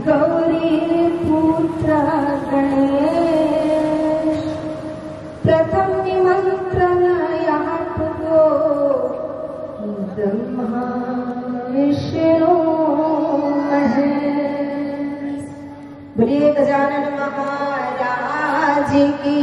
गौरी पुत्र गणेश प्रथम निमंत्रण आपको ब्रह्मा विष्णु महेश। बोलिए गजानन महाराज की।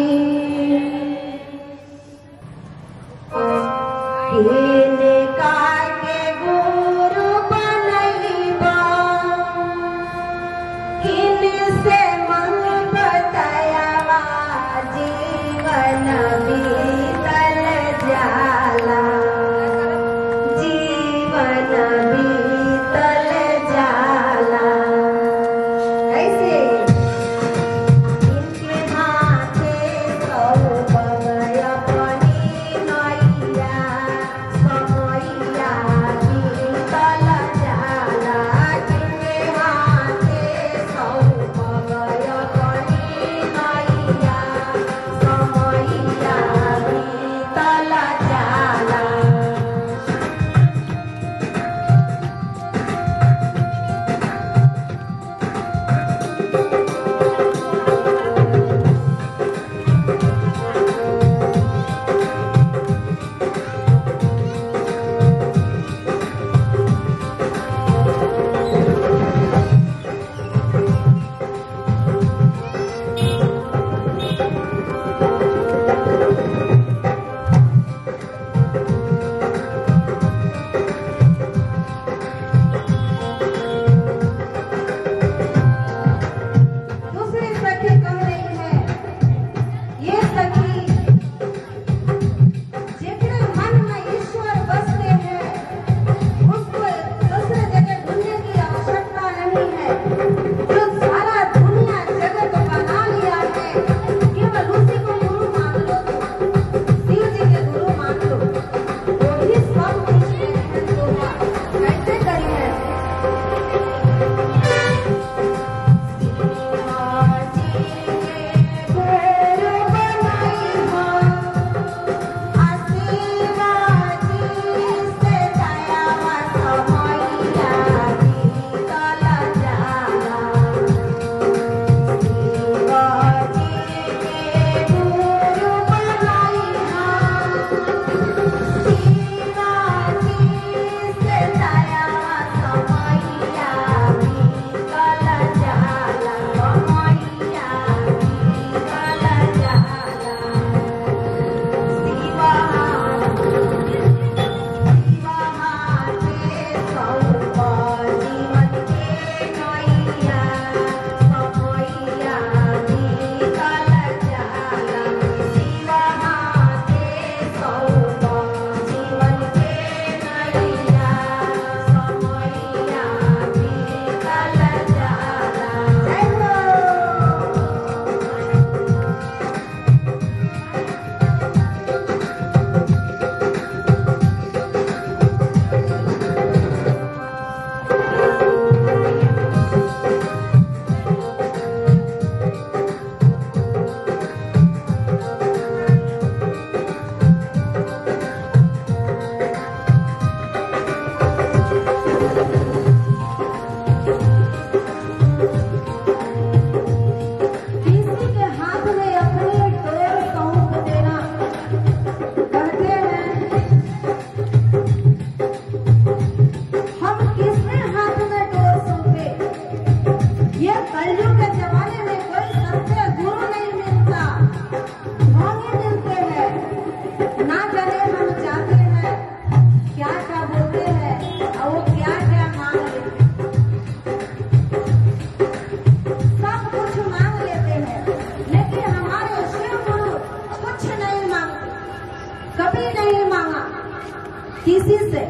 किसी से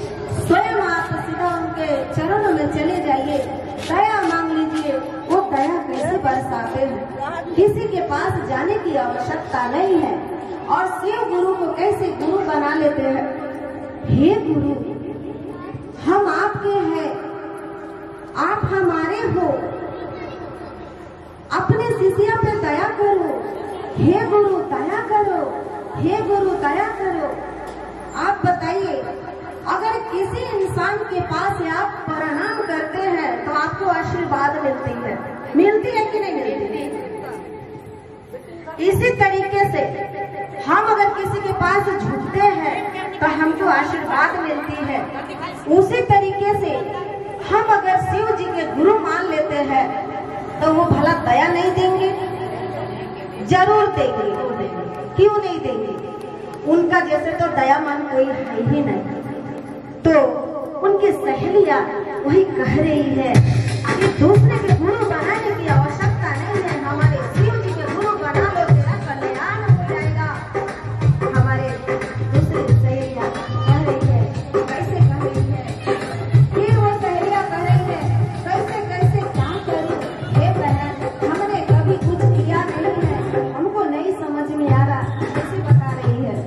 स्वयं आप सीधा उनके चरणों में चले जाइए, दया मांग लीजिए। वो दया कैसे बरसाते हैं, किसी के पास जाने की आवश्यकता नहीं है। और शिव गुरु को कैसे गुरु बना लेते हैं। हे गुरु, हम आपके हैं, आप हमारे हो, अपने शिष्य पे दया करो। हे गुरु दया करो, हे गुरु दया करो। आप बताइए, अगर किसी इंसान के पास आप प्रणाम करते हैं तो आपको आशीर्वाद मिलती है कि नहीं मिलती? इसी तरीके से हम अगर किसी के पास झुकते हैं तो हमको आशीर्वाद मिलती है। उसी तरीके से हम अगर शिव जी के गुरु मान लेते हैं तो वो भला दया नहीं देंगे? जरूर देंगे। क्यों नहीं देंगे? उनका जैसे तो दयावान कोई है ही नहीं। तो उनकी सहेलियां वही कह रही है कि दूसरे के गुरु बनाने की आवश्यकता नहीं है, हमारे शिव जी के गुरु बना लो, तेरा कल्याण हो जाएगा। हमारे दूसरी सहेलियां कह रही है, कैसे कह रही है? फिर वो सहेलियां कह रही है, कैसे कैसे क्या करूं? हे बहन, हमने कभी कुछ किया नहीं है, हमको नहीं समझ में आ रहा। कैसे बता रही है?